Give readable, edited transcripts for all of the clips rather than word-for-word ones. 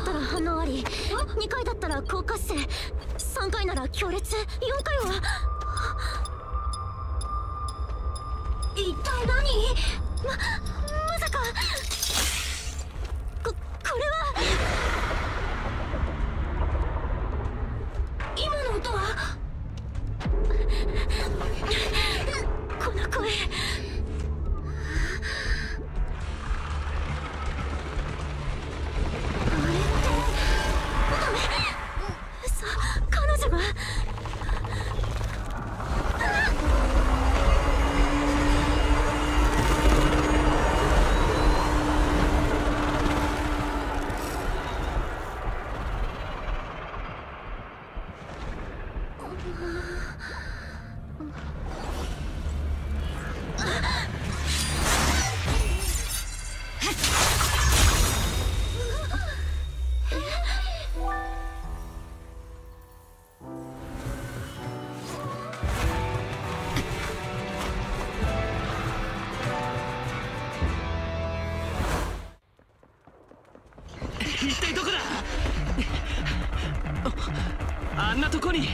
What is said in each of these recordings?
ったら反応あり、2回だったら高活性、3回なら強烈、4回は一体何？まさかこれは今の音はこの声彼女が一体どこだ？あんなとこに。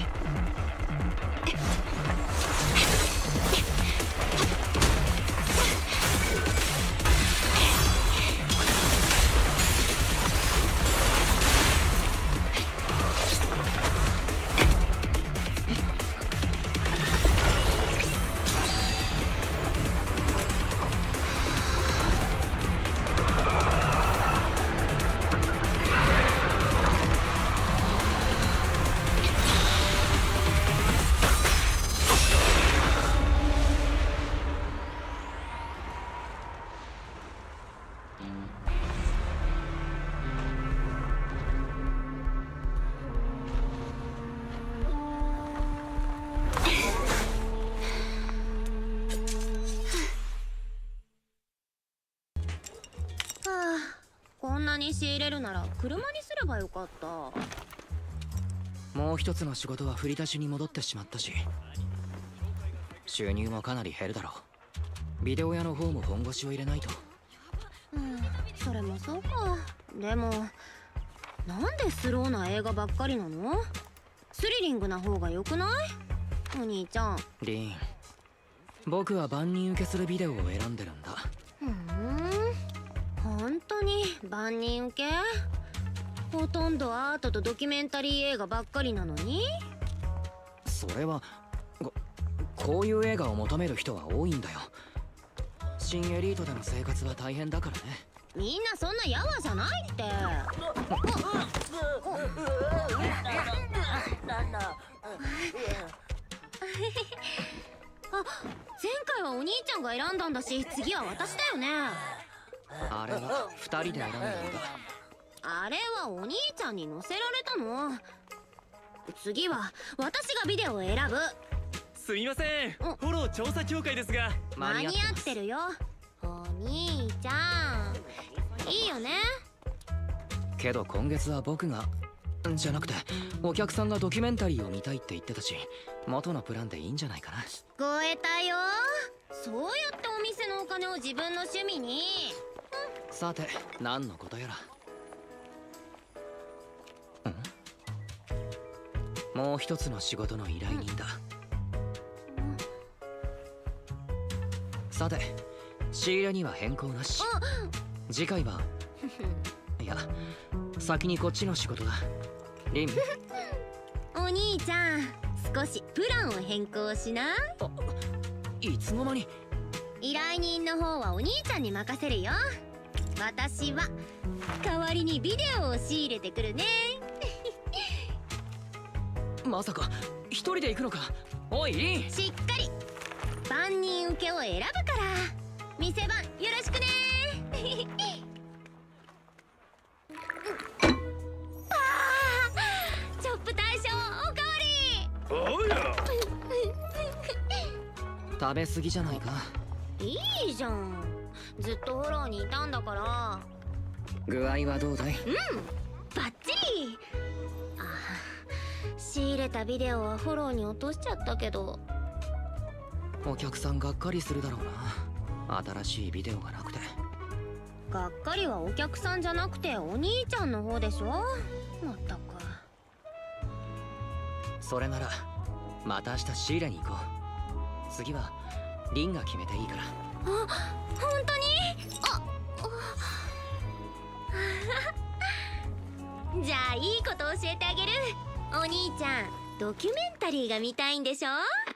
こんなに仕入れるなら車にすればよかった。 もう一つの仕事は振り出しに戻ってしまったし、収入もかなり減るだろう。ビデオ屋の方も本腰を入れないと。 それもそうか。でもなんでスローな映画ばっかりなの？スリリングな方がよくない？お兄ちゃん。 リーン、僕は万人受けするビデオを選んでるんだ。 本当に万人受け？ほとんどアートとドキュメンタリー映画ばっかりなのに。 それはこういう映画を求める人は多いんだよ。新エリートでの生活は大変だからね。 みんなそんなヤワじゃないって。前回はお兄ちゃんが選んだんだし、次は私だよね。 あれは2人で選んだんだ。 あれはお兄ちゃんに乗せられたの。次は私がビデオを選ぶ。 すみません、フォロー調査協会ですが。 間に合ってるよお兄ちゃん。いいよね。 けど今月は僕がじゃなくてお客さんがドキュメンタリーを見たいって言ってたし、元のプランでいいんじゃないかな。 聞こえたよ。そうやってお店のお金を自分の趣味に。 さて何のことやら。もう一つの仕事の依頼人だ。さて仕入れには変更なし。次回はいや先にこっちの仕事だ。リンお兄ちゃん、少しプランを変更しな。 いつの間に。 依頼人の方はお兄ちゃんに任せるよ。私は代わりにビデオを仕入れてくるね。 まさか一人で行くのか。おいリン、 しっかり万人受けを選ぶから店番よろしくね。チョップ大将おかわり。 おや食べ過ぎじゃないか。 いいじゃん、ずっとフォローにいたんだから。 具合はどうだい？ バッチリ。仕入れたビデオはフォローに落としちゃったけど。 お客さんがっかりするだろうな、新しいビデオがなくて。 がっかりはお客さんじゃなくてお兄ちゃんの方でしょ。まったく。 それならまた明日シーラに行こう。次はリンが決めていいから。 あ、本当に？じゃあいいこと教えてあげる。お兄ちゃん、ドキュメンタリーが見たいんでしょ？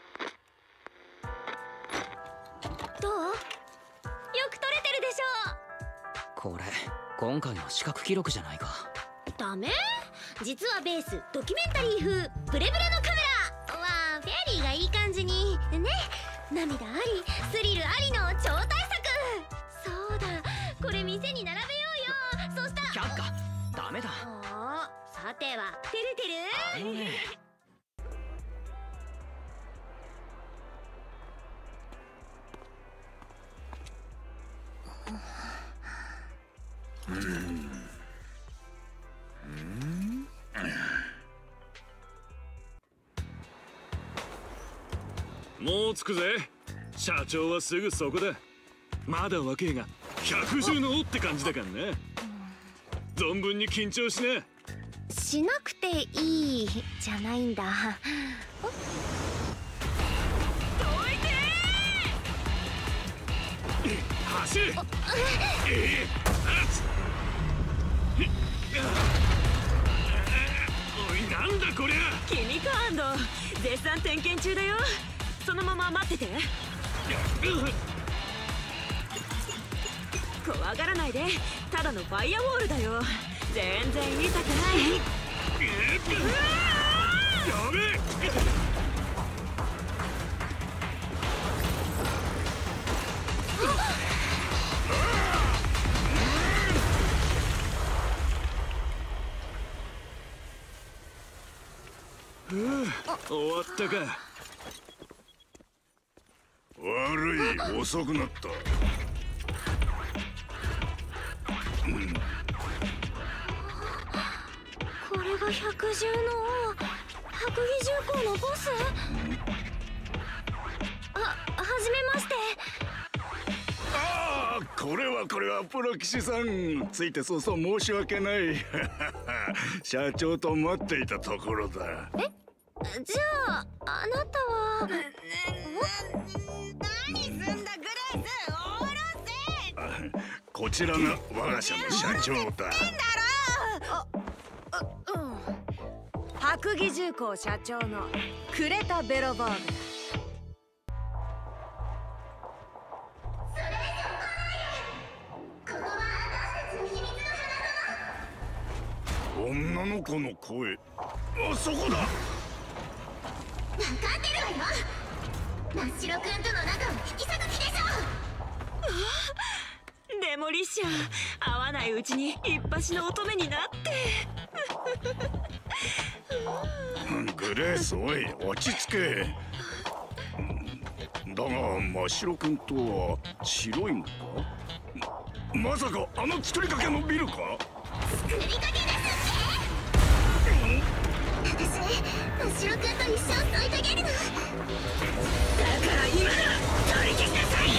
どう？よく撮れてるでしょ？これ今回の視覚記録じゃないか。 ダメ？実はベースドキュメンタリー風ブレブレのカメラはフェアリーがいい感じにね。涙ありスリルありの超大作。そうだ、これ店に並べようよ。そしたら却下。ダメだ。 さてはてるてる。 もう着くぜ。社長はすぐそこだ。まだ若えが百獣の王って感じだからな。存分に緊張しな。 しなくていいじゃないんだ。どいてー。 走れ。おい、なんだこりゃ。 君かアンド、絶賛点検中だよ。そのまま待ってて。怖がらないで、ただのファイアウォールだよ。全然痛くない。 やべえ。終わったか。 悪い、遅くなった。 これが百獣の王、白衣重工のボス？はじめまして。 ああ、これはプロ騎士さん。ついて早々申し訳ない。社長と待っていたところだ。 じゃああなたは。 何すんだグレイス、おろせ。 こちらが我が社の社長だ。 白衣重工社長のクレタ・ベロバーグ。 女の子の声。あそこだ。 分かってるわよ。真っ白くんとの仲を引き裂く気でしょ。 デモリッシャー、会わないうちに一発の乙女になって。 グレース、おい、落ち着け。だが真っ白くんとは白いのか。まさかあの一人掛けのビルか。 作りかけですって。私真っ白くんと一生添い遂げるの。だから今なら取り消しなさい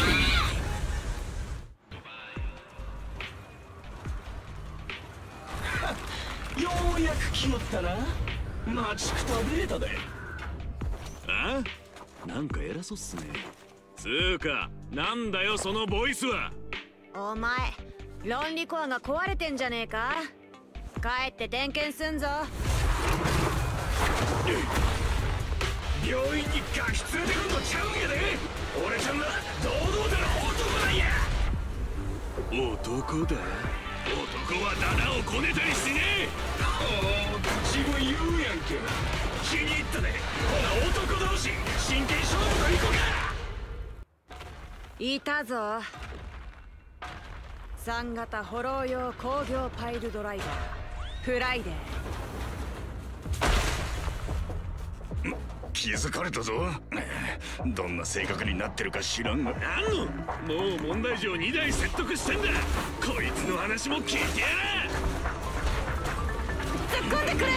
よ。ようやく来よったな。待ちくたびれたで。 あ？なんか偉そうっすね。つーか、なんだよそのボイスは。 お前、論理コアが壊れてんじゃねえか。帰って点検すんぞ。 病院にガキ連れてくんのちゃうんやで。俺ちゃんは堂々たる男なんや。男だ。男はダダをこねたりしねえ。自分言うやんけ。気に入ったで。ほな男同士真剣勝負といこか。 いたぞ。3型ホロー用工業パイルドライバーフライデー。 気づかれたぞ。どんな性格になってるか知らんが。 なんの、もう問題児を2台説得してんだ。こいつの話も聞いてやら。 突っ込んでくれ。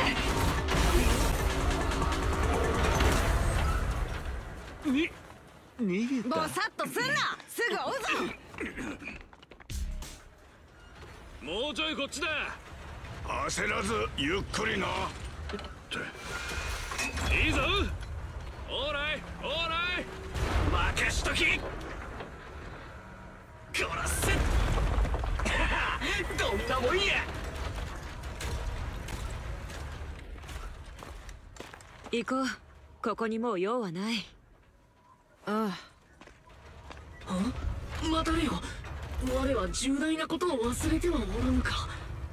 逃げた。 もうさっとすんな。すぐ追うぞ。 うちょいこっちだ。 焦らずゆっくりな。 いいぞ。オーライオーライ、任しとき。殺せ。どんなもんや。 行こう。ここにもう用はない。ああ、待たれよ。我は重大なことを忘れてはおらぬか。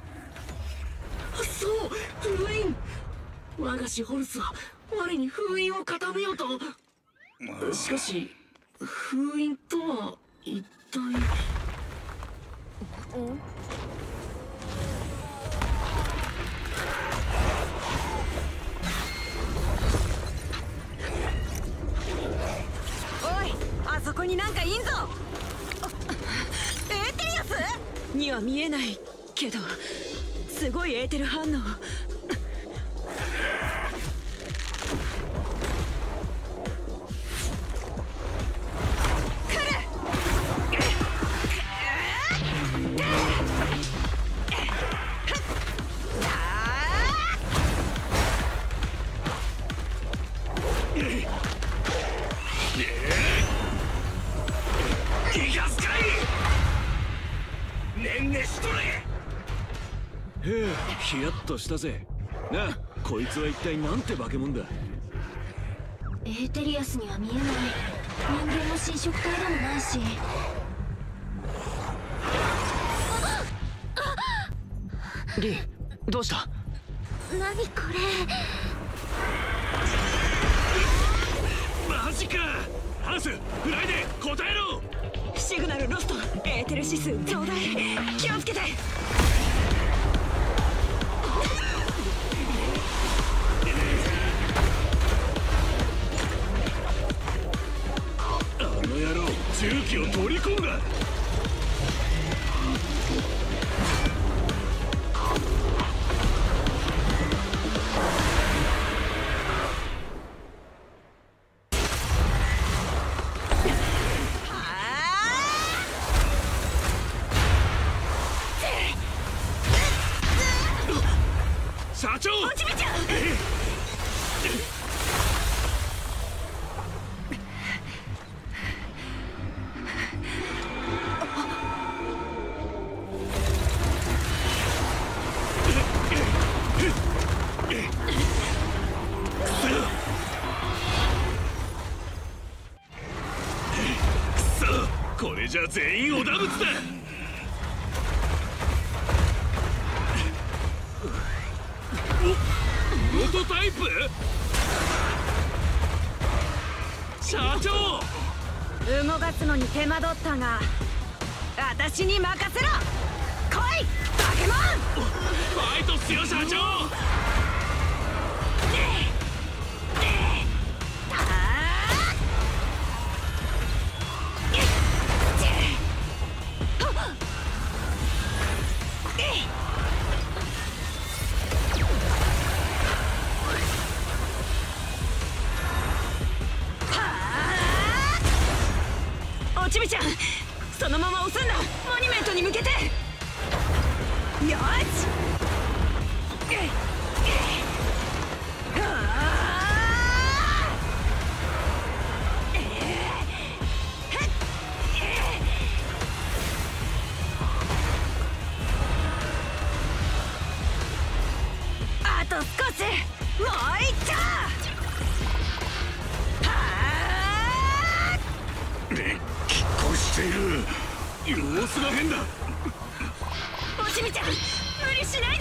そう、封印。我が師ホルスは我に封印を固めようと。しかし封印とは一体。 おい、あそこになんかいんぞ。エーテリアスには見えないけど、すごいエーテル反応。 ヒヤッとしたぜ。なあ、こいつは一体なんて化け物だ。 エーテリアスには見えない。人間の侵食体でもないし。 リン、どうした？ 何これ。 マジか。ハンス、フライで答えろ。 シグナルロスト。エーテル指数ちょうだい。気をつけて。 重機を取り込んだ。社長、 落ちびちゃん。 これじゃ全員織田仏だ。プロトタイプ。社長、 動かすのに手間取ったが、私に任せろ。来いバケモン。 ファイトっすよ社長。 おちびちゃん、そのまま押すんだ。モニュメントに向けて。よし。あと少し。もう一丁。 している。 様子が変だ。 おちびちゃん、無理しないで。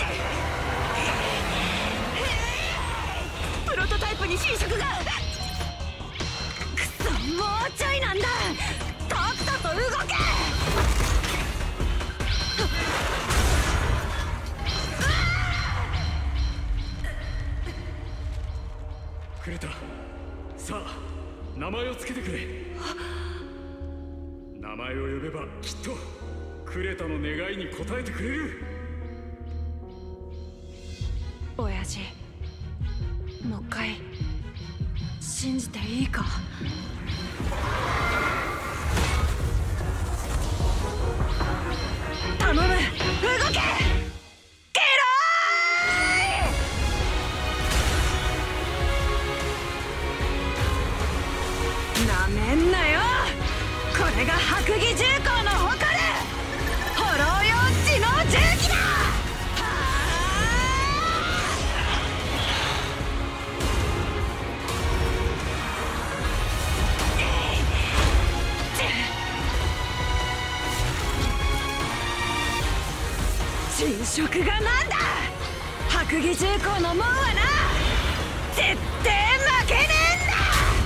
プロトタイプに侵食が。くそ、もうちょいなんだ。とっとと動け。 クレタ、さあ名前をつけてくれ。名前を呼べばきっとクレタの願いに応えてくれる。 親父、もう一回信じていいか。頼む、動け。 めんなよ。これが白蟻重工の誇るホロー用知能重機だ。侵食がなんだ。白蟻重工の門はな、絶対負けねえんだ。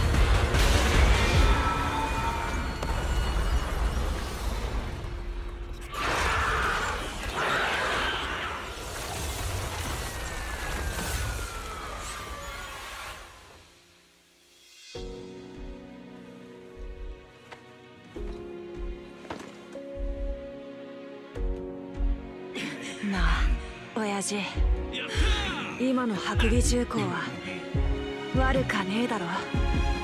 なあ親父、今の白蟻重工は悪かねえだろ。